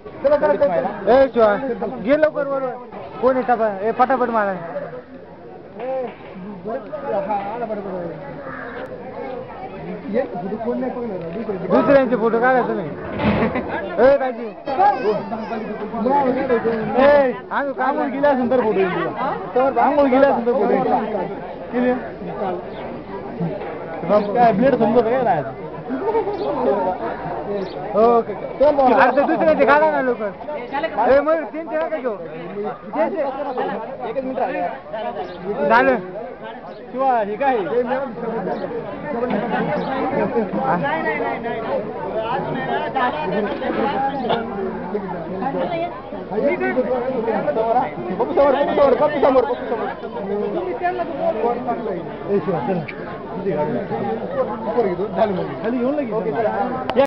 ए शिवा घे लवकर बरोबर कोण येता ए फटाफट मारा दुसऱ्यांचे फोटो काढा तुम्ही ए काजी आंघोळ गेला सुंदर फोटो आंघोळ गेला सुंदर फोटो काय ब्लेड समजत काय ओके दुसऱ्याचे काढा ना लोक मग त्यांचे नका घेऊ एकच मिनिट झालं शिवा हे काय खाली घेऊन